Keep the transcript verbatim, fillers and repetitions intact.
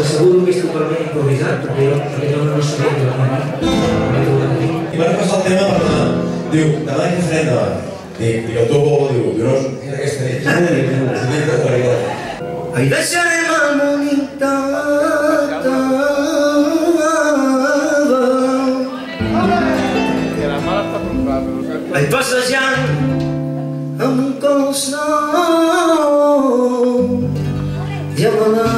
asseguro que és totalment improvisat, perquè jo no sabia que la meva. I van passar el tema per demà. Diu, demà què farem demà? I el teu poble diu, no, és aquesta nit. És nit de claritat. Ai, deixarem el món intacte. Ai, passejant amb un cos nou i amb la